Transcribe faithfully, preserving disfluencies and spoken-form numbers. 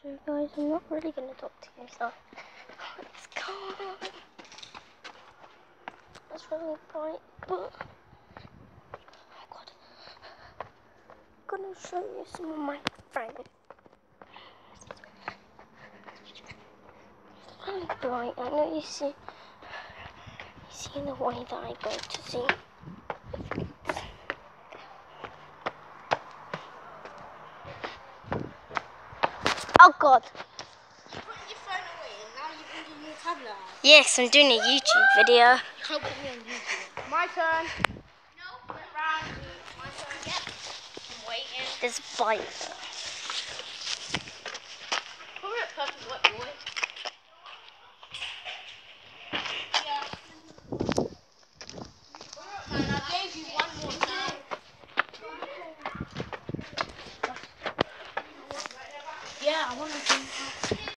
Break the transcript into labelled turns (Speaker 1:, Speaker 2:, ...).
Speaker 1: So guys, I'm not really going to talk to you, so let's go. It's really bright, but oh god, I'm going to show you some of my friends. It's really bright. I know you see, you see the way that I go to see. Oh god.
Speaker 2: You put your phone away and now you're bringing your tablet out.
Speaker 1: Yes, I'm doing a YouTube video.
Speaker 2: You can't put me on YouTube. My turn. No, get round. My turn. Yep. I'm waiting.
Speaker 1: There's a bite.
Speaker 2: Probably a purple wet boy. Yeah. Alright, man, I gave you one more time. Yeah, I want to drink.